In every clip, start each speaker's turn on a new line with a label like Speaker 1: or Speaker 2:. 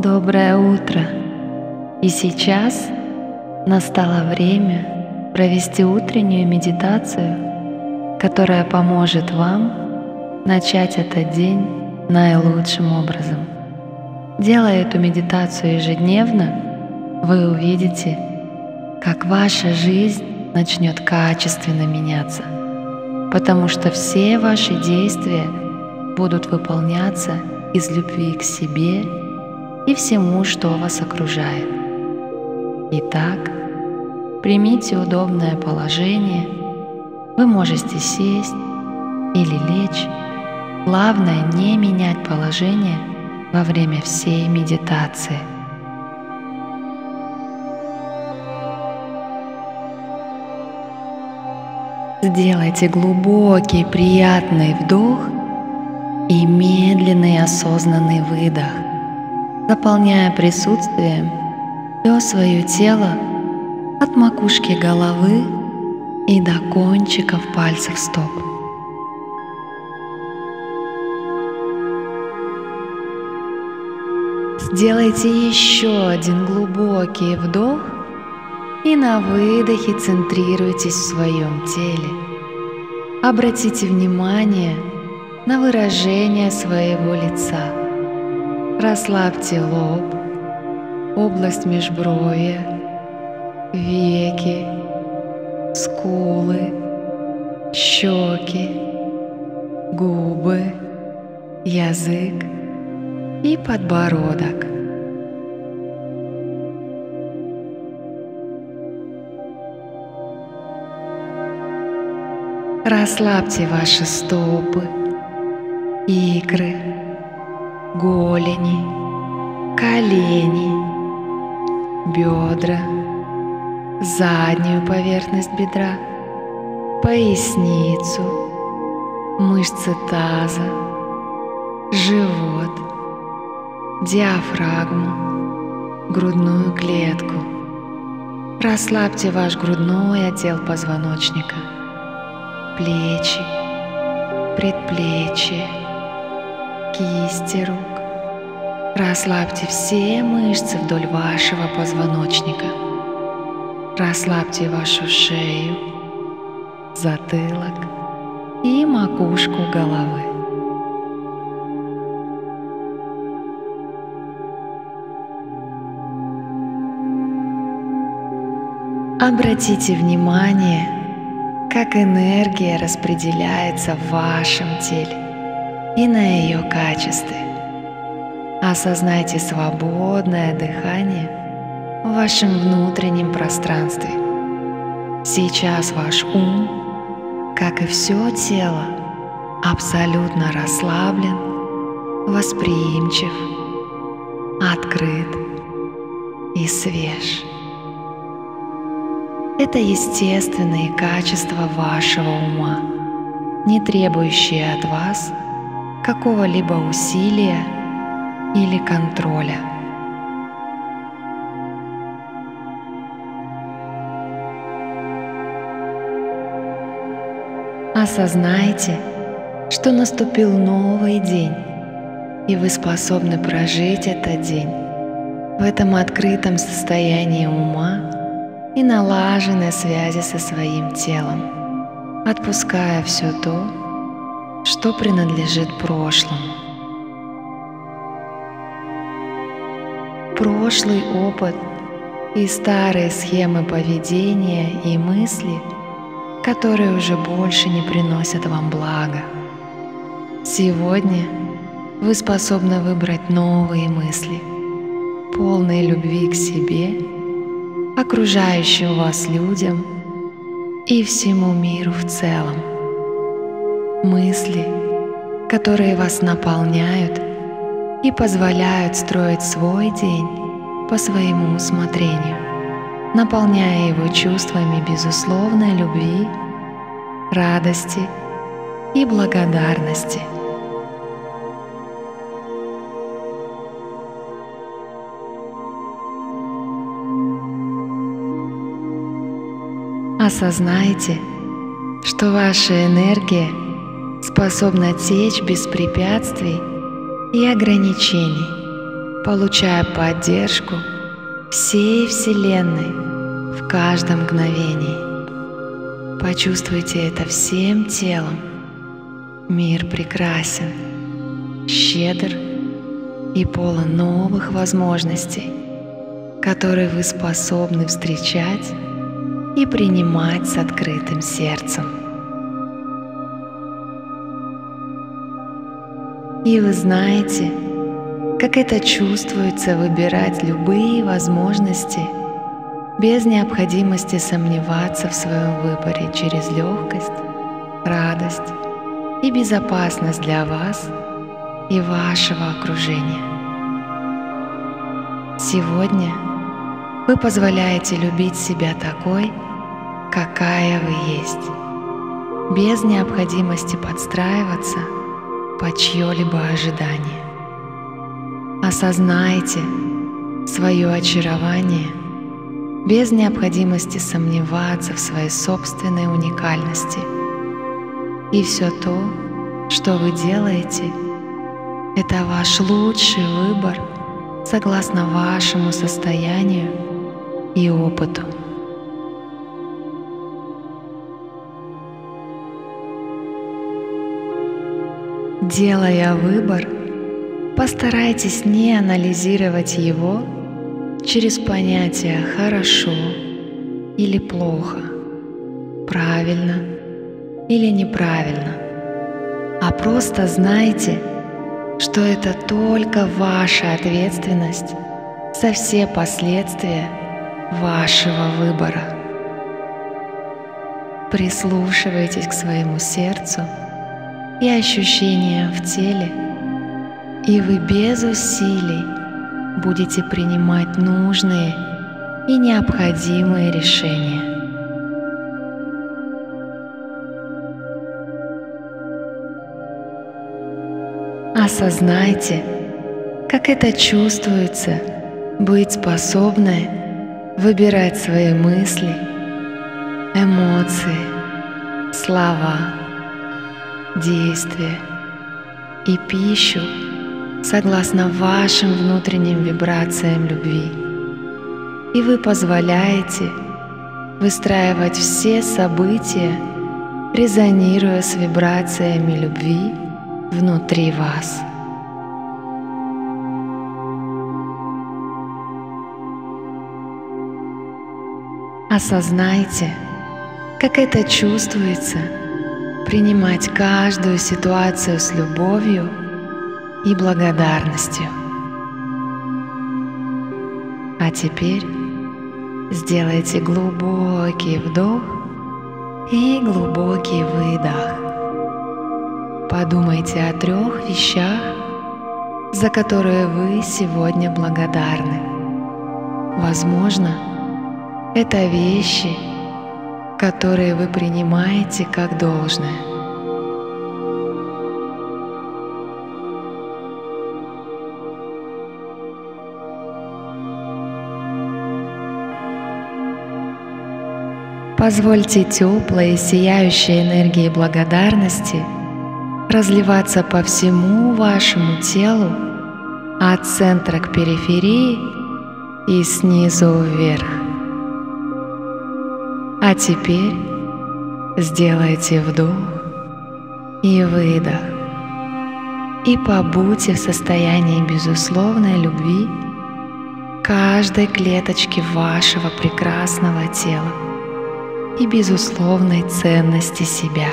Speaker 1: Доброе утро! И сейчас настало время провести утреннюю медитацию, которая поможет вам начать этот день наилучшим образом. Делая эту медитацию ежедневно, вы увидите, как ваша жизнь начнет качественно меняться, потому что все ваши действия будут выполняться из любви к себе и всему, что вас окружает. Итак, примите удобное положение. Вы можете сесть или лечь. Главное не менять положение во время всей медитации. Сделайте глубокий, приятный вдох и медленный, осознанный выдох, заполняя присутствием все свое тело от макушки головы и до кончиков пальцев стоп. Сделайте еще один глубокий вдох и на выдохе центрируйтесь в своем теле. Обратите внимание на выражение своего лица. Расслабьте лоб, область межбровья, веки, скулы, щеки, губы, язык и подбородок. Расслабьте ваши стопы, икры, голени, колени, бедра, заднюю поверхность бедра, поясницу, мышцы таза, живот, диафрагму, грудную клетку. Расслабьте ваш грудной отдел позвоночника, плечи, предплечья, кисти рук. Расслабьте все мышцы вдоль вашего позвоночника. Расслабьте вашу шею, затылок и макушку головы. Обратите внимание, как энергия распределяется в вашем теле и на ее качестве. Осознайте свободное дыхание в вашем внутреннем пространстве. Сейчас ваш ум, как и все тело, абсолютно расслаблен, восприимчив, открыт и свеж. Это естественные качества вашего ума, не требующие от вас какого-либо усилия или контроля. Осознайте, что наступил новый день, и вы способны прожить этот день в этом открытом состоянии ума и налаженной связи со своим телом, отпуская все то, что принадлежит прошлому. Прошлый опыт и старые схемы поведения и мысли, которые уже больше не приносят вам блага. Сегодня вы способны выбрать новые мысли, полные любви к себе, окружающим вас людям и всему миру в целом. Мысли, которые вас наполняют и позволяют строить свой день по своему усмотрению, наполняя его чувствами безусловной любви, радости и благодарности. Осознайте, что ваша энергия способна течь без препятствий и ограничений получая поддержку всей Вселенной в каждом мгновении. Почувствуйте это всем телом. Мир прекрасен, щедр и полон новых возможностей, которые вы способны встречать и принимать с открытым сердцем. И вы знаете, как это чувствуется выбирать любые возможности без необходимости сомневаться в своем выборе через легкость, радость и безопасность для вас и вашего окружения. Сегодня вы позволяете любить себя такой, какая вы есть, без необходимости подстраиваться под чье-либо ожидание. Осознайте свое очарование без необходимости сомневаться в своей собственной уникальности. И все то, что вы делаете, это ваш лучший выбор согласно вашему состоянию и опыту. Делая выбор, постарайтесь не анализировать его через понятия «хорошо» или «плохо», «правильно» или «неправильно», а просто знайте, что это только ваша ответственность за все последствия вашего выбора. Прислушивайтесь к своему сердцу и ощущениям в теле, и вы без усилий будете принимать нужные и необходимые решения. Осознайте, как это чувствуется быть способной выбирать свои мысли, эмоции, слова, действия и пищу согласно вашим внутренним вибрациям любви. И вы позволяете выстраивать все события, резонируя с вибрациями любви внутри вас. Осознайте, как это чувствуется принимать каждую ситуацию с любовью и благодарностью. А теперь сделайте глубокий вдох и глубокий выдох. Подумайте о 3 вещах, за которые вы сегодня благодарны. Возможно, это вещи, которые вы принимаете как должное. Позвольте теплой и сияющей энергии благодарности разливаться по всему вашему телу от центра к периферии и снизу вверх. А теперь сделайте вдох и выдох и побудьте в состоянии безусловной любви каждой клеточке вашего прекрасного тела и безусловной ценности себя.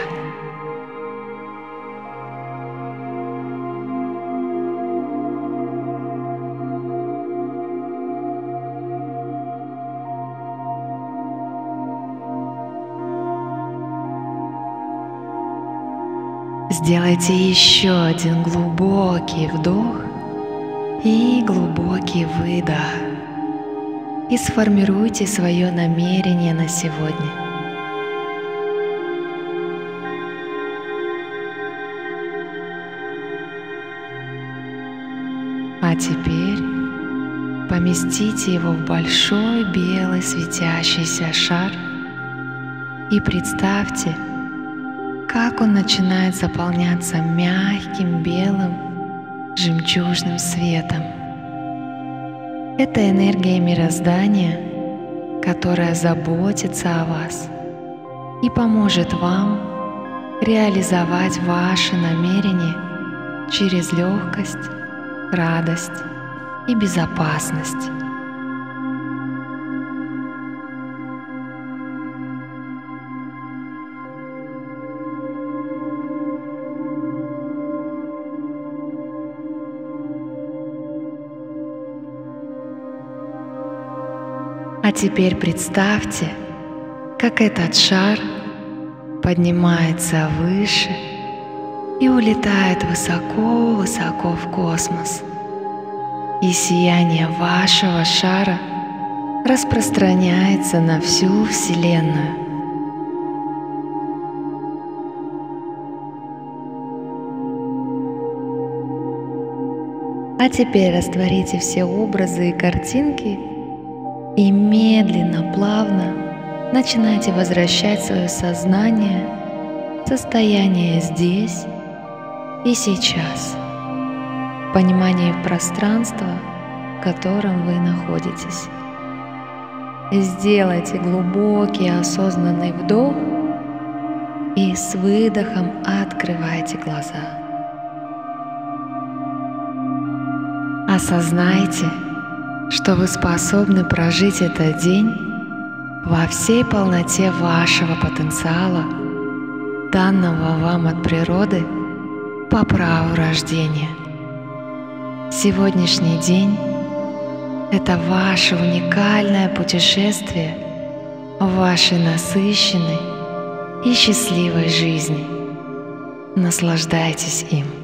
Speaker 1: Сделайте еще один глубокий вдох и глубокий выдох. И сформируйте свое намерение на сегодня. А теперь поместите его в большой белый светящийся шар и представьте, как он начинает заполняться мягким белым жемчужным светом, Это энергия мироздания, которая заботится о вас и поможет вам реализовать ваши намерения через легкость, радость и безопасность. А теперь представьте, как этот шар поднимается выше и улетает высоко-высоко в космос. И сияние вашего шара распространяется на всю Вселенную. А теперь растворите все образы и картинки и медленно, плавно начинайте возвращать свое сознание в состояние здесь и сейчас, понимание пространства, в котором вы находитесь. Сделайте глубокий осознанный вдох и с выдохом открывайте глаза. Осознайте, что вы способны прожить этот день во всей полноте вашего потенциала, данного вам от природы по праву рождения. Сегодняшний день — это ваше уникальное путешествие в вашей насыщенной и счастливой жизни. Наслаждайтесь им.